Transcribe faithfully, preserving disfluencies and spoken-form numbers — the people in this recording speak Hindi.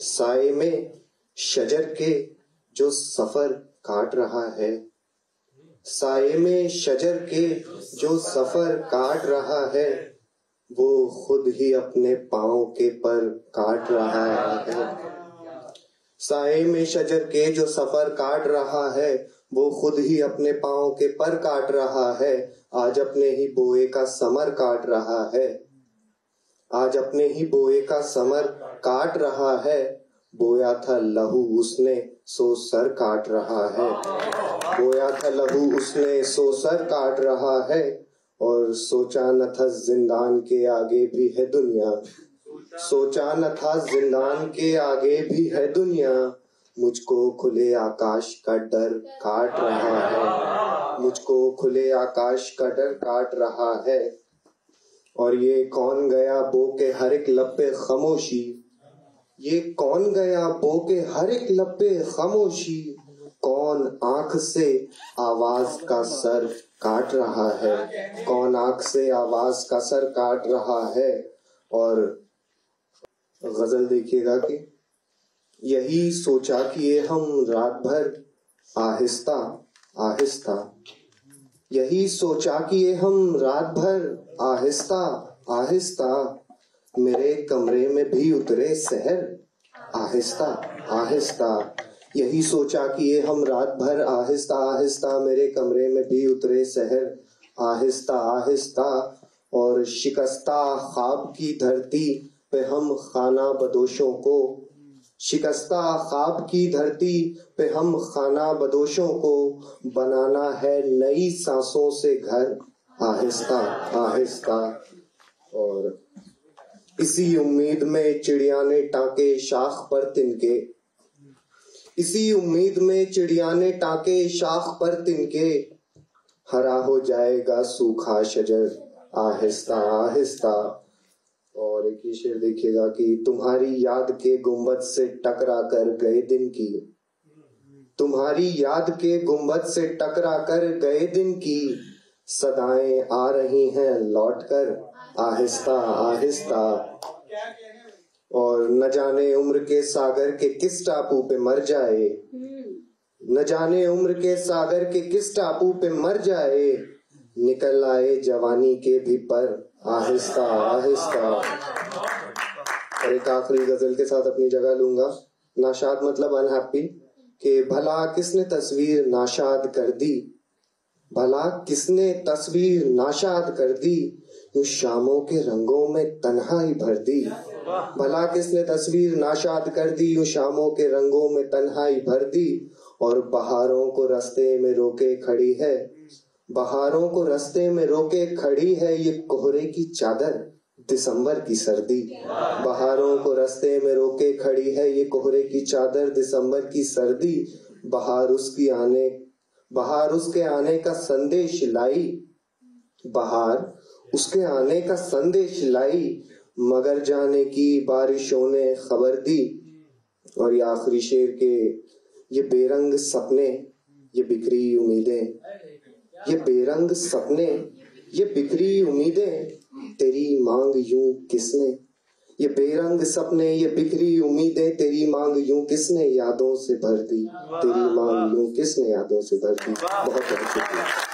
साए में शजर के जो सफर काट रहा है, साए में शजर के जो सफर काट रहा है, वो खुद ही अपने पाँव के पर काट रहा है। साए में शजर के जो सफर काट रहा है, वो खुद ही अपने पाँव के पर काट रहा है। आज अपने ही बोए का समर काट रहा है, आज अपने ही बोए का समर काट रहा है। बोया था लहू उसने सो सर काट रहा है, बोया था लहू उसने सो सर काट रहा है। और सोचा न था जिंदान के आगे भी है दुनिया, सोचा न था जिंदान के आगे भी है दुनिया। मुझको खुले आकाश का डर काट रहा है, मुझको खुले आकाश का डर काट रहा है। और ये कौन गया बो के हर एक लब पे खामोशी, ये कौन गया बो के हर एक लब पे खामोशी। कौन आंख से आवाज का सर काट रहा है, कौन आंख से आवाज का सर काट रहा है। और गजल देखिएगा कि यही सोचा किए हम रात भर आहिस्ता आहिस्ता, यही सोचा किए हम रात भर आहिस्ता आहिस्ता। मेरे कमरे में भी उतरे सहर आहिस्ता आहिस्ता, यही सोचा किए हम रात भर आहिस्ता आहिस्ता। मेरे कमरे में भी उतरे सहर आहिस्ता आहिस्ता। और शिकस्ता ख्वाब की धरती पे हम खाना बदोशों को, शिकस्ता ख्वाब की धरती पे हम खाना बदोशों को बनाना है नई सांसों से घर आहिस्ता आहिस्ता। और इसी उम्मीद में चिड़िया ने टाके शाख पर तिनके, इसी उम्मीद में चिड़िया ने टाके शाख पर तिनके। हरा हो जाएगा सूखा शजर आहिस्ता आहिस्ता। और एक ही शेर देखिएगा कि तुम्हारी याद के गुंबद से टकरा कर गए दिन की, तुम्हारी याद के गुंबद से टकरा कर गए दिन की। सदाएं आ रही हैं लौट कर आहिस्ता आहिस्ता। और न जाने उम्र के सागर के किस टापू पे मर जाए, न जाने उम्र के सागर के किस टापू पे मर जाए। निकल आए जवानी के भी पर आहिस्ता आहिस्ता। और एक आखिरी गजल के साथ अपनी जगह लूंगा। नाशाद मतलब अनहैप्पी, कि भला किसने तस्वीर नाशाद कर दी, भला किसने तस्वीर नाशाद कर दी। यूं शामों के रंगों में तन्हाई भर दी, भला किसने तस्वीर नाशाद कर दी। यूं शामों के रंगों में तन्हाई भर दी। और बहारों को रास्ते में रोके खड़ी है, बहारों को रास्ते में रोके खड़ी है ये कोहरे की चादर दिसंबर की सर्दी। बहारों को रास्ते में रोके खड़ी है ये कोहरे की चादर दिसंबर की सर्दी। बहार उसकी आने बहार उसके आने का संदेश लाई, बहार उसके आने का संदेश लाई। मगर जाने की बारिशों ने खबर दी। और ये आखिरी शेर के ये बेरंग सपने ये बिखरी उम्मीदें, ये बेरंग सपने ये बिखरी उम्मीदें। तेरी मांग यूं किसने, ये बेरंग सपने ये बिखरी उम्मीदें। तेरी मांग यूं किसने यादों से भर दी, तेरी मांग यूं किसने यादों से भर दी। बहुत बहुत शुक्रिया।